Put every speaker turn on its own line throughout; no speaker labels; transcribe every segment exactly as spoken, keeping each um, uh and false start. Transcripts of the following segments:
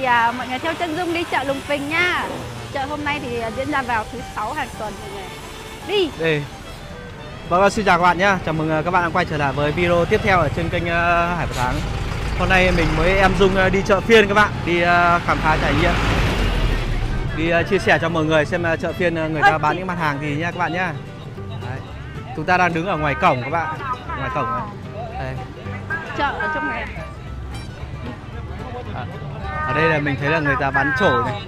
à, mọi người theo chân Dung đi chợ Lùng Phình nha. Chợ hôm nay thì diễn ra vào thứ sáu hàng tuần mọi người. Đi.
Đây. Vâng, xin chào các bạn nhé. Chào mừng các bạn đã quay trở lại với video tiếp theo ở trên kênh uh, Hải Và Tháng. Hôm nay mình với em Dung uh, đi chợ phiên các bạn, đi uh, khám phá trải nghiệm, đi uh, chia sẻ cho mọi người xem uh, chợ phiên uh, người ta bán những mặt hàng gì nha các bạn nhé. Đấy. Chúng ta đang đứng ở ngoài cổng các bạn, ngoài cổng này. Đây.
Chợ ở trong này.
À, ở đây là mình thấy là người ta bán chổi này,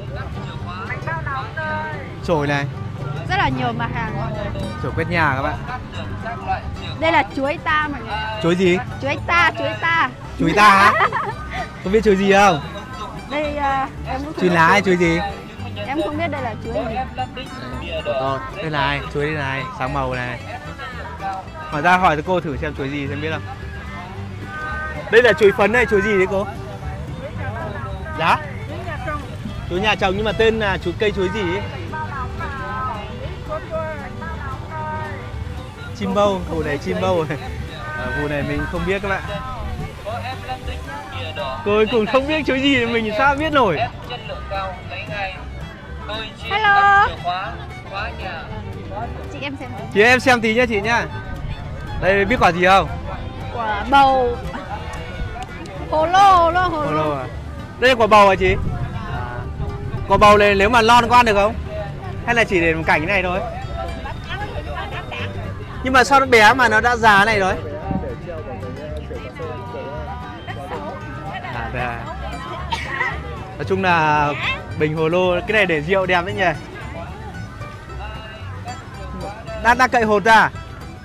chổi này,
rất là nhiều mặt hàng mọi người.
chổi quét nhà các bạn.
Đây là chuối ta mọi người.
Chuối gì?
Chuối ta, chuối ta.
Chuối ta á? Không biết chuối gì không?
Đây uh, em cũng
chuối lá hay chuối gì?
Em không biết đây là chuối gì.
Ờ, đây này, chuối đây này, sáng màu này. Hỏi ra hỏi cô thử xem chuối gì xem biết không? Đây là chuối phấn hay chuối gì đấy cô? Giá? Chuối nhà trồng nhưng mà tên là chuối cây chuối gì ấy? Chim bâu, vụ này chim bâu này. À, vụ này mình không biết các bạn. Cô ấy cũng không biết chuối gì mình sao biết nổi.
Hello. Chị em xem.
Chị em xem tí nhá chị nhá. Đây biết quả gì không?
Quả bầu. Hồ lô, hồ lô, hồ lô.
À? Đây là quả bầu hả chị? À. Quả bầu này nếu mà lon có ăn được không? Hay là chỉ để một cảnh này thôi? Nhưng mà sao nó bé mà nó đã già này rồi? À, à. Nói chung là bình hồ lô, cái này để rượu đẹp đấy nhỉ? Đang đang cậy hột ra à?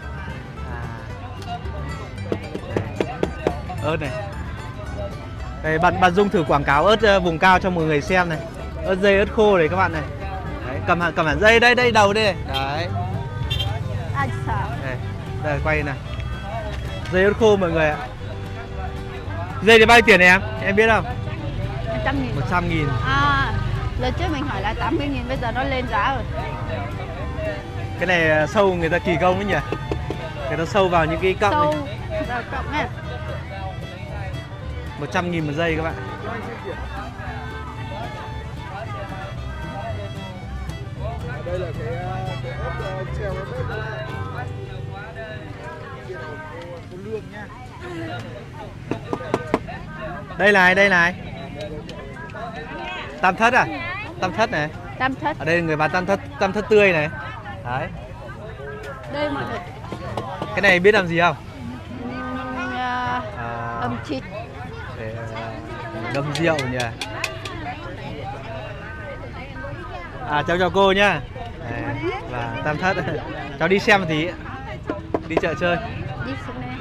Ớt này. Đây, bạn bạn Dung thử quảng cáo ớt vùng cao cho mọi người xem này. Ớt dây, ớt khô này các bạn này. Đấy, cầm hẳn cầm hẳn dây đây, đây đầu đây. Đấy. Đây, đây quay này. Dây ớt khô mọi người ạ. Dây thì bao nhiêu tiền này em? Em biết không?
một trăm nghìn.
một trăm nghìn.
À, lần trước mình hỏi là tám mươi nghìn, bây giờ nó lên giá rồi.
Cái này sâu người ta kỳ công ấy nhỉ? Người ta sâu vào những cái cọng
sâu
này.
vào cọng này.
một trăm nghìn một giây các bạn.
Đây là cái cái ớt treo nó bếp cô lương nha.
Đây này, đây này. Tam thất à? Tam thất này.
Tam thất.
Ở đây người bán tam thất, tam thất tươi này. Đấy.
Đây mọi người.
Cái này biết làm gì không?
Uhm, uh, à, âm thịt.
Để ngâm rượu nhỉ. À cháu chào cô nhá. Đấy, và tam thất. Cháu đi xem một tí. Đi chợ chơi.
Đi xuống đây.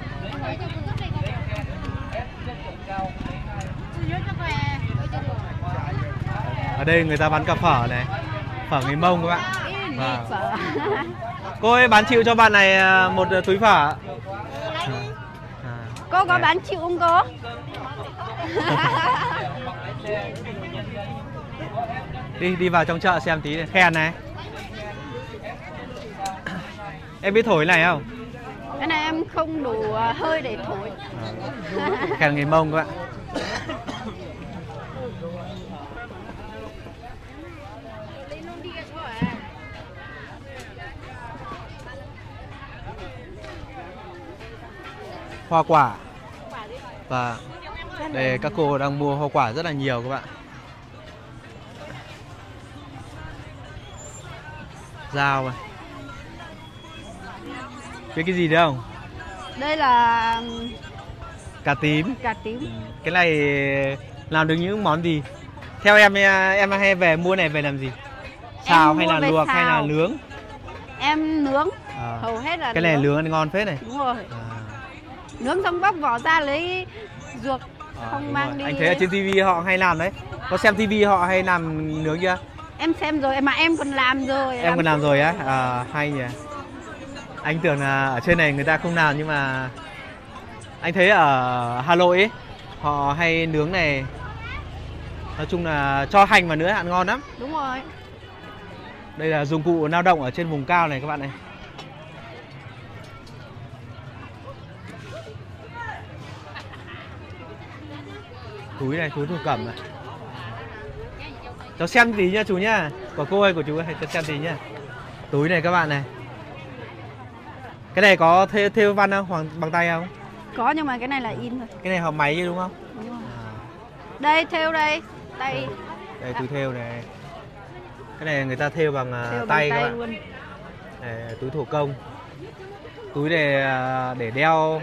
Ở đây người ta bán cà phở này. Phở người Mông các bạn. Và...
Phở.
Cô ơi bán chịu cho bạn này một túi phở. À,
cô có
đây.
bán chịu không cô?
Đi đi vào trong chợ xem tí này. Khen này. Em biết thổi này không?
Cái này em không đủ hơi để thổi.
À, khen người Mông các bạn. Hoa quả. Và đây các cô đang mua hoa quả rất là nhiều các bạn. Dao này. Biết cái gì đấy không?
Đây là
cà tím.
Cà tím.
Cái này làm được những món gì? Theo em em hay về mua này về làm gì? Xào hay là luộc xào. Hay là nướng?
Em nướng.
À.
Hầu hết là
cái này nướng ăn ngon phết này.
Đúng rồi.
À.
Nướng xong bóc vỏ ra lấy ruột,
À,
không mang
rồi.
đi.
Anh thấy ở trên tivi họ hay làm đấy. Có xem tivi họ hay làm nướng chưa?
Em xem rồi mà em còn làm rồi.
Em còn làm rồi á? À, hay nhỉ. Anh tưởng là ở trên này người ta không làm nhưng mà anh thấy ở Hà Nội ấy, họ hay nướng này. Nói chung là cho hành vào nữa ăn ngon lắm.
Đúng rồi.
Đây là dụng cụ lao động ở trên vùng cao này các bạn này. Túi này, túi thổ cẩm này. Cháu xem tí nha chú nhá. Của cô hay của chú hay cháu xem tí nhá. Túi này các bạn này. Cái này có thêu, thêu văn không? Hoàng bằng tay không?
Có nhưng mà cái này là in thôi.
Cái này học máy chứ đúng không?
Đúng rồi.
À.
Đây thêu đây. Tay.
Đây túi thêu này. Cái này người ta thêu bằng
Thêu
tay,
bằng
các
tay
bạn.
luôn.
Đây, túi thủ công. Túi để để đeo.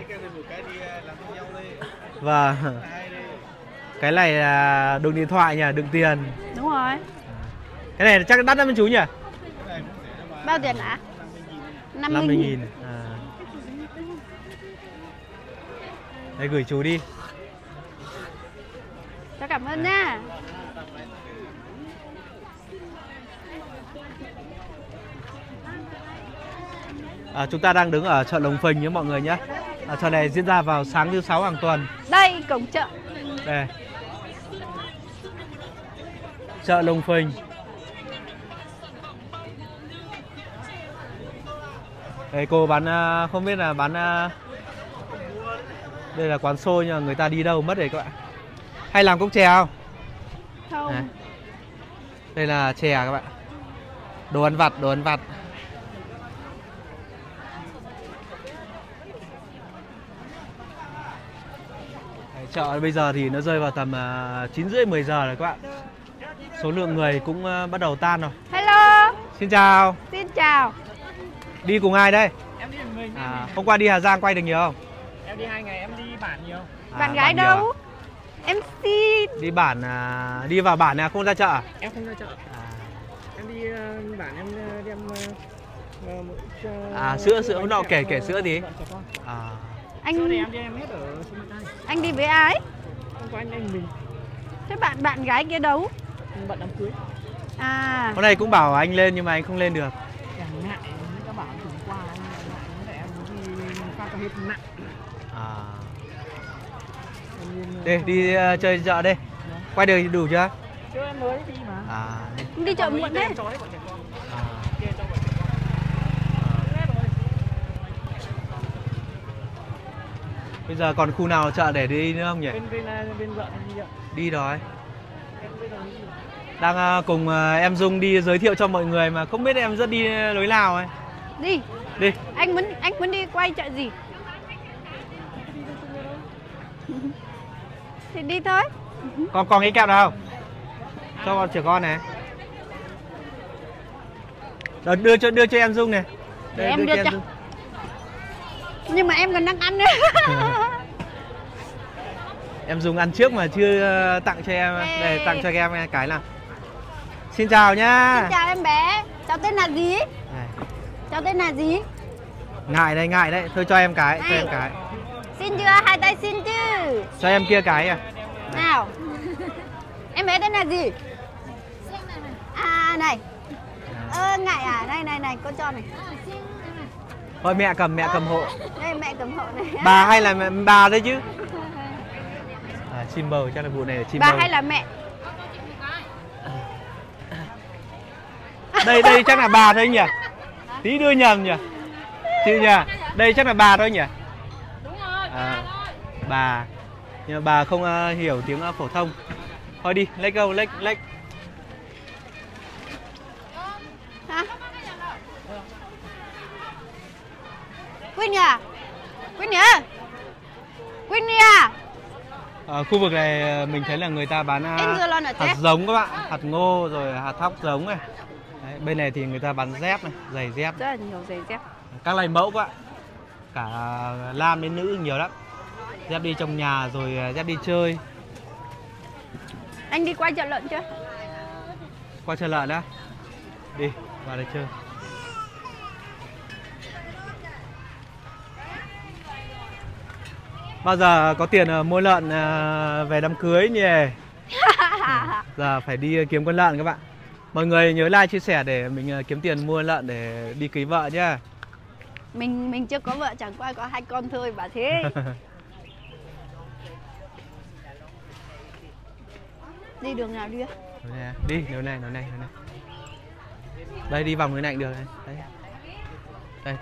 Và cái này là đựng điện thoại nhỉ, đựng tiền.
Đúng rồi.
Cái này chắc đắt lắm chú nhỉ?
Bao tiền ạ? năm mươi
năm mươi
nghìn.
nghìn. À. Đây gửi chú đi.
Cháu cảm ơn nha.
À, chúng ta đang đứng ở chợ Lồng Phình nhé mọi người nhé. À, chợ này diễn ra vào sáng thứ sáu hàng tuần.
Đây cổng chợ.
Đây. Chợ Lồng Phình. Đây cô bán không biết là bán đây là quán xôi nhưng mà người ta đi đâu mất rồi các bạn. Hay làm cốc chè không?
Không.
Này. Đây là chè các bạn. Đồ ăn vặt, đồ ăn vặt. Đấy, chợ bây giờ thì nó rơi vào tầm chín rưỡi mười giờ rồi các bạn. Số lượng người cũng bắt đầu tan rồi.
Hello.
Xin chào.
Xin chào.
Đi cùng ai đây?
Em đi một mình.
À, hôm qua đi Hà Giang quay được nhiều không?
Em đi hai ngày, em đi bản nhiều.
À,
Bạn gái
nhiều
đâu?
à?
Em xin.
Đi bản à, đi vào bản à, không ra chợ à?
Em không ra chợ.
À,
Em đi uh, bản em uh, đem uh, uh,
à sữa sữa hôm nọ kể kể sữa gì? À,
Anh
Sữa này em đi em hết ở sân bay.
anh đi với ai?
Hôm qua anh đi một mình.
Thế bạn bạn gái kia đâu?
Anh bận đám cưới.
À.
hôm nay cũng bảo anh lên nhưng mà anh không lên được.
Em ngại, các bảo hôm qua anh ngại để em đi pha cà hết nặng.
À,
Em nhìn, uh,
đi đi uh, chơi chợ đi. Quay được đủ chưa?
Chưa, em mới đi mà.
À,
Đi chợ muộn thế.
Em cho hết bọn trẻ con.
à.
Kia cho bọn trẻ con. Hết rồi.
Bây giờ còn khu nào chợ để đi nữa không nhỉ?
Bên bên uh, bên vợ em đi ạ.
Đi rồi.
Em bây giờ đi.
Đang uh, cùng uh, em Dung đi giới thiệu cho mọi người mà không biết em rất đi lối nào ấy.
Đi.
Đi.
Anh muốn anh muốn đi quay chợ gì? Thì đi thôi.
Còn còn cái kẹo nào không? Cho con trẻ con này. Rồi, đưa cho đưa cho em Dung này.
Để
Đây,
em đưa cho.
Dung.
Nhưng mà em còn đang ăn nữa.
Em Dung ăn trước mà chưa tặng cho em.
Ê.
Đây tặng cho em cái nào. Xin chào nhá.
Xin chào em bé. Cháu tên là gì?
Này.
Cháu tên là gì?
Ngại đây, ngại đấy. Thôi cho em cái, cho
Này.
em cái.
Xin chưa? Hai tay xin chứ.
Cho em kia cái à.
Nào. Em bé tên là gì? À này. Ơ ngại à? Này này này, con cho này.
Thôi mẹ cầm, mẹ cầm hộ.
Đây mẹ cầm hộ này.
Bà hay là mẹ, bà đấy chứ. À, chim bầu, chắc là vụ này là chim
Bà
bầu.
hay là mẹ?
Đây, đây chắc là bà thôi nhỉ? Tí đưa nhầm nhỉ? Chứ nhỉ? Đây chắc là bà thôi nhỉ?
Đúng rồi,
À, bà. Nhưng mà bà không uh, hiểu tiếng uh, phổ thông. Thôi đi, let's go, let's, let's.
Hả? Quýnh à? Quýnh à? Quýnh à?
Ở khu vực này mình thấy là người ta bán uh,
Em vừa lon ở
hạt
dép.
giống các bạn, hạt ngô rồi hạt thóc giống này. Đấy, bên này thì người ta bán dép này, giày dép.
Rất là nhiều giày dép.
Các loại mẫu các bạn. Cả nam đến nữ nhiều lắm. Dép đi trong nhà rồi dép đi chơi.
Anh đi quay chợ lợn chưa?
Qua chợ lợn đã. Đi, vào đây chơi. Bao giờ có tiền mua lợn về đám cưới nhỉ? Giờ phải đi kiếm con lợn các bạn. Mọi người nhớ like chia sẻ để mình kiếm tiền mua lợn để đi cưới vợ nhá.
Mình mình chưa có vợ, chẳng qua có hai con thôi bà thế. Đi đường nào đi?
Đi, đường này, đường này, đường này. Đây đi vòng cái này được này. Đây. Đây.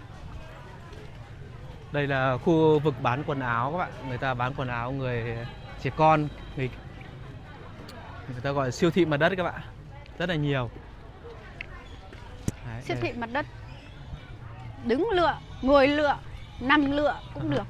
Đây là khu vực bán quần áo các bạn. Người ta bán quần áo người trẻ con, người, người ta gọi là siêu thị mặt đất các bạn, rất là nhiều. Đấy,
Siêu
đây.
thị mặt đất. Đứng lựa, ngồi lựa, nằm lựa cũng được.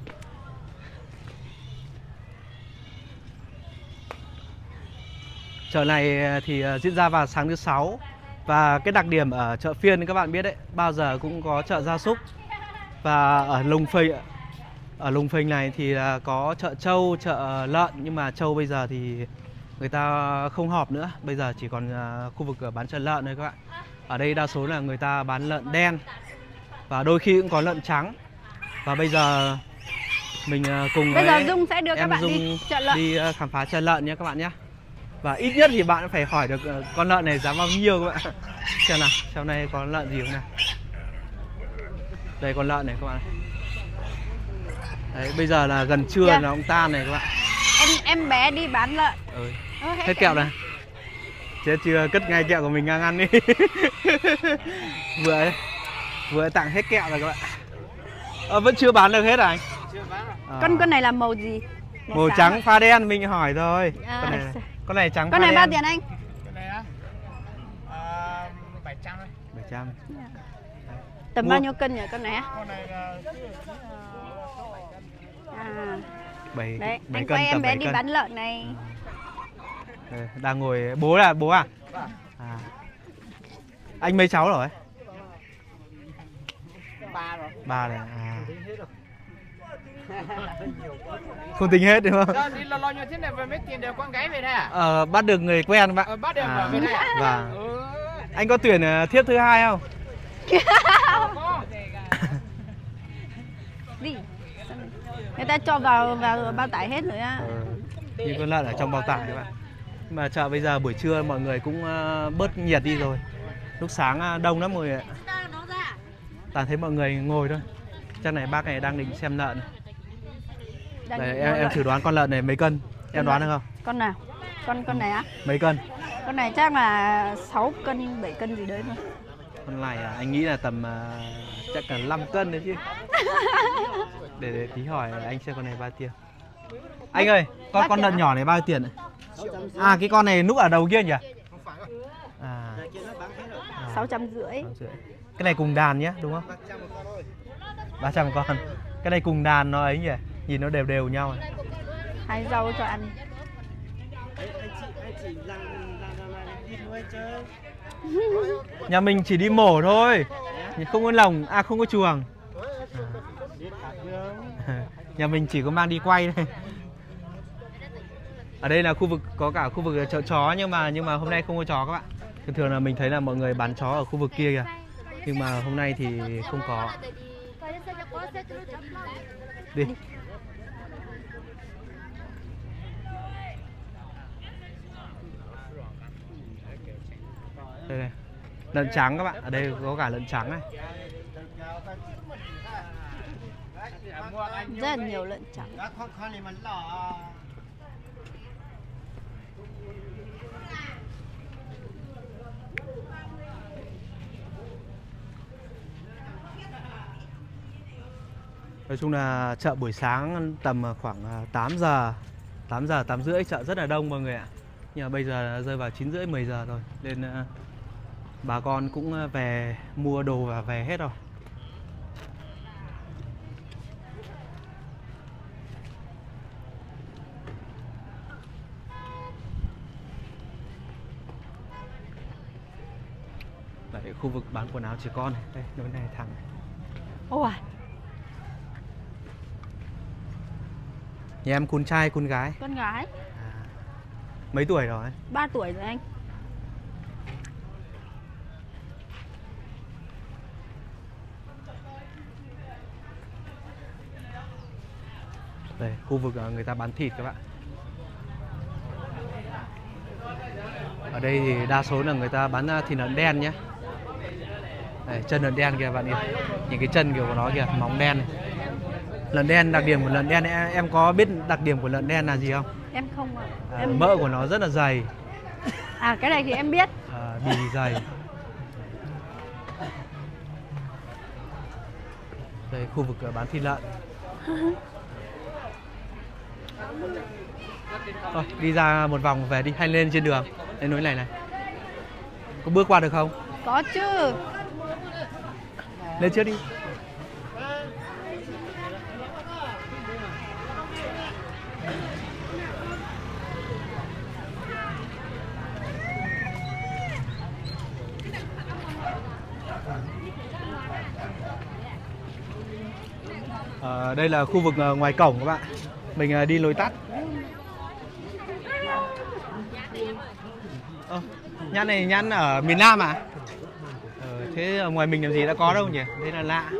Chợ này thì diễn ra vào sáng thứ sáu. Và cái đặc điểm ở chợ phiên các bạn biết đấy, bao giờ cũng có chợ gia súc. Và ở Lùng Phình, ở Lùng Phình này thì có chợ trâu, chợ lợn. Nhưng mà trâu bây giờ thì người ta không họp nữa. Bây giờ chỉ còn khu vực bán chợ lợn thôi các bạn. Ở đây đa số là người ta bán lợn đen và đôi khi cũng có lợn trắng. Và bây giờ mình cùng
Bây giờ
với
Dung sẽ đưa các
em
bạn
Dung
đi chợ lợn.
đi khám phá chợ lợn nhé các bạn nhé. Và ít nhất thì bạn phải hỏi được con lợn này giá bao nhiêu các bạn. Xem nào, trong này có lợn gì không nào. Đây con lợn này các bạn. Đấy, bây giờ là gần trưa
Yeah.
là ông tan này các bạn.
Em em bé đi bán lợn.
Ừ.
Ơ, hết
Hết kẹo này. Chết chưa, cất ngay kẹo của mình ngang ăn đi. Vừa vừa tặng hết kẹo rồi các bạn. Ờ, vẫn chưa bán được hết à anh?
Chưa bán rồi.
À.
Con con này là màu gì?
Màu
sáng
trắng
à?
pha đen mình hỏi rồi.
À,
Con này, con này trắng
Con
pha
này bao
đen.
tiền anh?
Cái này á? À, bảy trăm thôi.
bảy trăm.
Tầm
Mua-
bao nhiêu cân nhỉ con này á?
Con này là
À,
bảy
đấy,
bảy
anh
cân,
quay em
tầm
bé
bảy
đi
cân.
bán lợn này.
Đây, đang ngồi bố là bố à? À. Anh mấy cháu rồi?
ba rồi.
Ba này à. Không tính hết đúng không?
Sao đi lo lo như thế này về mấy tiền đều con gái về đây à?
Ờ, bắt được người quen bạn.
Ờ, bắt được
À,
về đây à?
vâng.
Ừ.
Anh có tuyển uh, thiếp thứ hai không?
Có.
Đi. Người ta cho vào vào bao tải hết rồi á.
Ờ, như con lợn ở trong bao tải các bạn. Nhưng mà chợ bây giờ buổi trưa mọi người cũng uh, bớt nhiệt đi rồi. Lúc sáng uh, đông lắm mọi người ạ. Toàn thấy mọi người ngồi thôi. Chắc này bác này đang định xem lợn.
Đang
Đây,
định
em,
mua
em
lợn.
thử đoán con lợn này mấy cân? Em đoán được không?
Con nào? Con con này á?
Mấy cân?
Con này chắc là sáu cân, bảy cân gì đấy thôi.
Con này à, anh nghĩ là tầm uh, chắc cả năm cân đấy chứ. để, để tí hỏi anh xem con này bao tiền. Anh ơi, con
Bác
con
tiền
lợn
à?
nhỏ này bao tiền? À, cái con này núp ở đầu kia nhỉ? À,
Sáu trăm rưỡi.
sáu rưỡi. Cái này cùng đàn nhé, đúng không? ba trăm một con. Cái này cùng đàn nó ấy nhỉ? Nhìn nó đều đều nhau.
Hai rau cho ăn.
Nhà mình chỉ đi mổ thôi. Không có lồng, à không có chuồng. À. Nhà mình chỉ có mang đi quay thôi. Ở đây là khu vực có cả khu vực chợ chó nhưng mà nhưng mà hôm nay không có chó các bạn. Thường thường là mình thấy là mọi người bán chó ở khu vực kia kìa. Nhưng mà hôm nay thì không có. Đi. Đây này. Lợn trắng các bạn, ở đây có cả lợn trắng này.
Rất là nhiều lợn trắng.
Nói chung là chợ buổi sáng tầm khoảng tám giờ, tám giờ, tám rưỡi chợ rất là đông mọi người ạ. Nhưng mà bây giờ rơi vào chín rưỡi, mười giờ rồi. Nên uh, bà con cũng về mua đồ và về hết rồi. Đấy, khu vực bán quần áo trẻ con này. Đây, nơi này thẳng này.
Ôi,
Nhà em con trai, con gái?
con gái.
À, mấy tuổi rồi?
ba tuổi rồi anh.
Đây, khu vực người ta bán thịt các bạn. Ở đây thì đa số là người ta bán thịt lợn đen nhé. Đây, chân lợn đen kìa bạn kìa. Những cái chân kiểu của nó kìa, móng đen này. Lợn đen, đặc điểm của lợn đen em, em có biết đặc điểm của lợn đen là gì không?
Em không ạ.
À,
Em
mỡ của nó rất là dày.
À, cái này thì em biết.
À, bì dày. Đây, khu vực bán thịt lợn. Thôi, đi ra một vòng về đi, hay lên trên đường, lên núi này này. Có bước qua được không?
Có chứ.
Lên trước đi. À, đây là khu vực ngoài cổng các bạn. Mình đi lối tắt. Ờ, nhãn này nhãn ở miền Nam à? Ờ, thế ở ngoài mình làm gì đã có đâu nhỉ? Đây là lạ.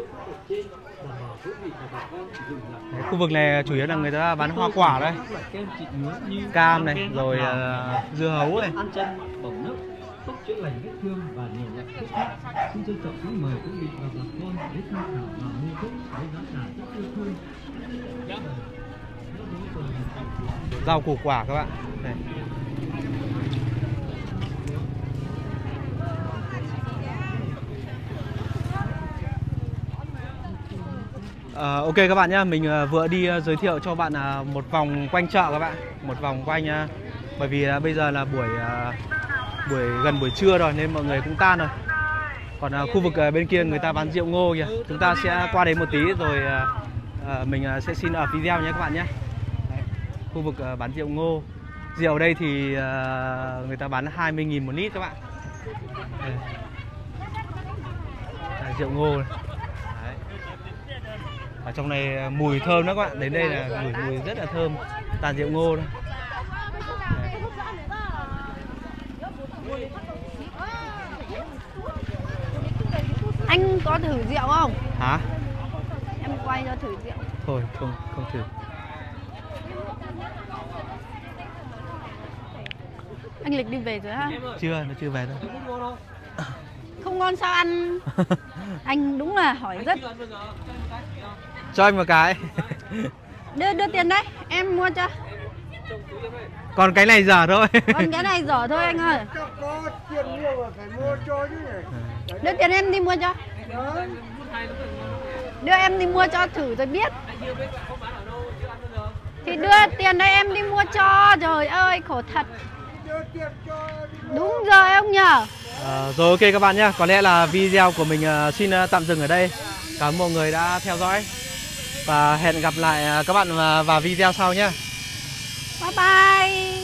Đấy, khu vực này chủ yếu là người ta bán hoa quả đây. Cam này, rồi uh, dưa hấu này.
thuốc chữa lành vết thương và nhiều loại thuốc khác. Xin trân trọng kính mời quý vị và bà con đến tham khảo và mua thuốc với giá cả rất yêu thương.
Rau củ quả các bạn. Đây. À, ok các bạn nhé, mình vừa đi giới thiệu cho bạn một vòng quanh chợ các bạn, một vòng quanh, bởi vì bây giờ là buổi buổi gần buổi trưa rồi nên mọi người cũng tan rồi. Còn khu vực bên kia người ta bán rượu ngô kìa, chúng ta sẽ qua đấy một tí rồi mình sẽ xin ở video nhé các bạn nhé. Đấy, khu vực bán rượu ngô, rượu đây thì người ta bán hai mươi nghìn một lít các bạn. Đây. Đây, rượu ngô này. Ở trong này mùi thơm đó các bạn, đến đây là mùi mùi rất là thơm, toàn rượu ngô đó.
Anh có thử rượu không?
Hả?
Em quay cho thử rượu.
Thôi không không thử.
Anh Lịch đi về rồi ha?
Chưa, nó chưa về đâu.
Không ngon sao ăn? Anh đúng là hỏi rất.
Cho anh một cái.
Đưa đưa tiền đấy, em mua cho.
Còn cái này dở thôi.
Còn cái này dở thôi anh ơi.
Có tiền mua mà phải mua cho chứ nhỉ.
Đưa tiền em đi mua cho. Đưa em đi mua cho thử rồi biết. Thì đưa tiền đây em đi mua cho. Trời ơi khổ thật. Đúng rồi ông nhờ.
À, rồi ok các bạn nhé, có lẽ là video của mình uh, xin uh, tạm dừng ở đây. Cảm ơn mọi người đã theo dõi và hẹn gặp lại uh, các bạn vào video sau nhé.
Bye bye.